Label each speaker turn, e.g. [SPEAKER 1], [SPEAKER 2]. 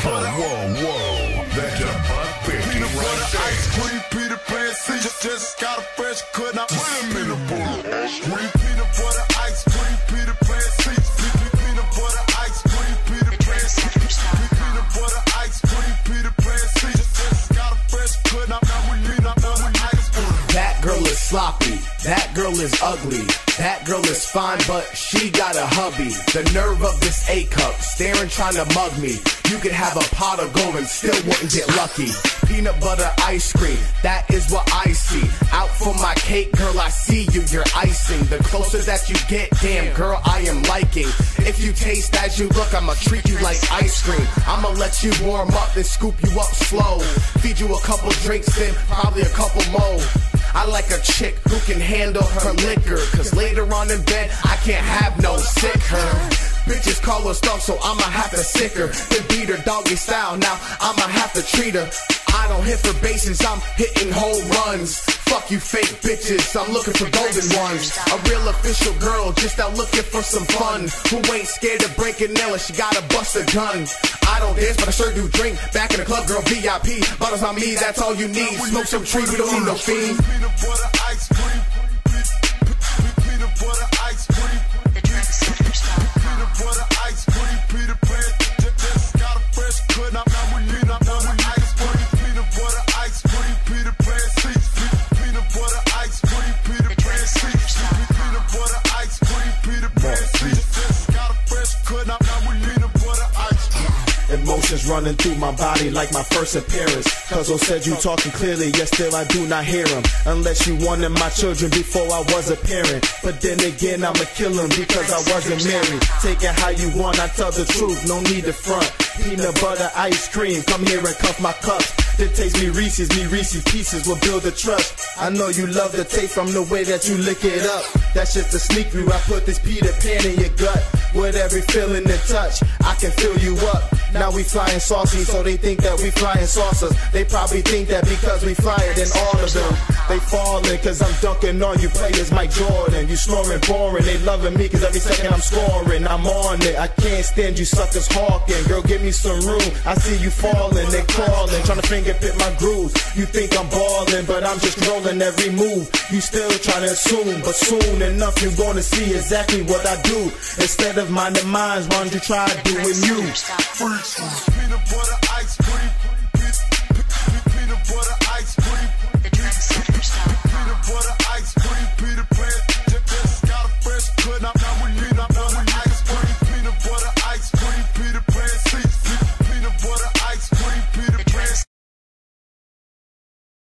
[SPEAKER 1] whoa. That's a $1.50
[SPEAKER 2] Peanut
[SPEAKER 1] right
[SPEAKER 2] butter,
[SPEAKER 1] there.
[SPEAKER 2] ice cream, Peter Pan, see, just got a fresh cut. Now wait a minute, butter, ice cream, peanut butter, ice cream, Peter Pan, see, peanut butter, ice cream, Peter Pan, see, peanut butter, ice cream, Peter Pan, see, just got a fresh cut. Now we peanut butter, ice cream.
[SPEAKER 3] That girl is sloppy, that girl is ugly, that girl is fine, but she got a hubby. The nerve of this A-cup, staring trying to mug me. You could have a pot of gold and still wouldn't get lucky. Peanut butter ice cream, that is what I see. Out for my cake, girl, I see you, you're icing. The closer that you get, damn girl, I am liking. If you taste as you look, I'ma treat you like ice cream. I'ma let you warm up, then scoop you up slow. Feed you a couple drinks, then probably a couple more. I like a chick who can handle her liquor, cause later on in bed, I can't have no sick her. Bitches call her stuff, so I'ma have to sick her. Then beat her doggy style, now I'ma have to treat her. I don't hit for bases, I'm hitting home runs. Fuck you fake bitches, I'm looking for golden ones. A real official girl, just out looking for some fun. Who ain't scared to break a nail and she gotta bust a gun. I don't dance, but I sure do drink. Back in the club, girl, VIP. Bottles on me, that's all you need. Smoke some trees, we don't need no fiend.
[SPEAKER 2] Peanut butter, ice cream, peanut butter, ice cream, peanut butter, ice cream, Peter Pan, just got a fresh cut. Now we peanut butter, ice cream, peanut butter, ice cream, Peter Pan, see, peanut butter, ice cream, Peter Pan, see, peanut butter, ice cream, Peter Pan, see, just got a fresh cut. Now we peanut butter, ice cream.
[SPEAKER 4] Emotions running through my body like my first appearance. Cuzzo said you talking clearly, yet still I do not hear him. Unless you wanted my children before I was a parent. But then again, I'ma kill him because I wasn't married. Take it how you want, I tell the truth, no need to front. Peanut butter, ice cream, come here and cuff my cups. That takes me Reese's Pieces will build a trust. I know you love the taste from the way that you lick it up. That's just a sneak through, I put this Peter Pan in your gut. With every feeling and touch, I can fill you up. Now we flying saucy, so they think that we flying saucers. They probably think that because we flyer, then all of them they falling, cause I'm dunking on you players, Mike Jordan. You snoring boring, they loving me cause every second I'm scoring. I'm on it, I can't stand you suckers hawking. Girl, give me some room, I see you falling, they crawling, trying to finger pit my grooves. You think I'm balling, but I'm just rolling every move. You still trying to assume, but soon enough you're gonna see exactly what I do. Instead of minding minds, why don't you try doing you?
[SPEAKER 2] Peanut butter, ice cream, peanut butter, ice cream, peanut butter,